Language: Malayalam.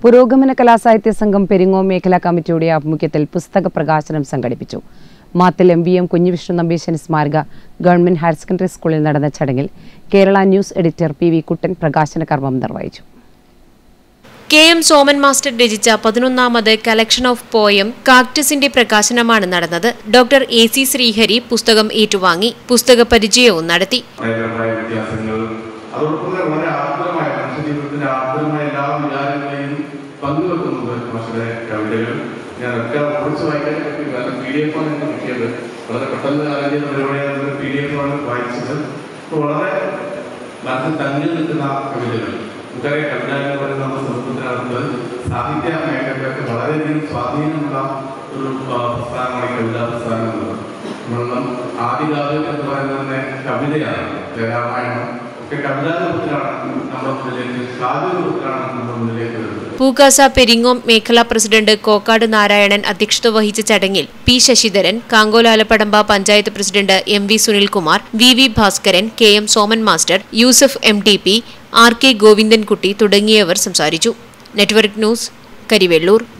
പുരോഗമന കലാസാഹിത്യ സംഘം പെരിങ്ങോം മേഖലാ കമ്മിറ്റിയുടെ ആഭിമുഖ്യത്തിൽ പുസ്തക പ്രകാശനം സംഘടിപ്പിച്ചു. മാത്തിൽ MVM കുഞ്ഞിവിഷ്ണു നമ്പീശൻ സ്മാരക ഗവൺമെന്റ് ഹയർ സെക്കൻഡറി സ്കൂളിൽ നടന്ന ചടങ്ങിൽ Kerala news editor PV Kuttan പ്രകാശന കർമ്മം നിർവഹിച്ചു. KM സോമൻ മാസ്റ്റർ രചിച്ച 11ാമത് കളക്ഷൻ ഓഫ് പോയം കാക്ടസിന്റെ പ്രകാശനമാണ് നടന്നത്. ഡോക്ടർ AC ശ്രീഹരി പുസ്തകം ഏറ്റുവാങ്ങി പുസ്തക പരിചയവും നടത്തി. സാഹിത്യ മേഖലയ്ക്ക് വളരെയധികം സ്വാധീനമുള്ള ഒരു പ്രസ്ഥാനമാണ് കവിതാ പ്രസ്ഥാനം എന്നുള്ളത്. നമ്മളും ആദികാലം എന്ന് പറയുന്നത് കവിതയാണ്. രാമായണം ഒക്കെ കവിതാരൂപത്തിലാണ് നമ്മുടെ മുന്നിലേക്ക്, കാവ്യരൂപത്തിലാണ് നമ്മുടെ മുന്നിലേക്ക് വരുന്നത്. പൂക്കാസ പെരിങ്ങോം മേഖലാ പ്രസിഡന്റ് കോക്കാട് നാരായണൻ അധ്യക്ഷത വഹിച്ച ചടങ്ങിൽ P Sasidharan, Kankolalappadamba panchayat president MV Sunilkumar, VV Bhaskaran, KM Soman master, Yusuf MTP, RK Govindankutty തുടങ്ങിയവർ സംസാരിച്ചു. Network news, Karivellur.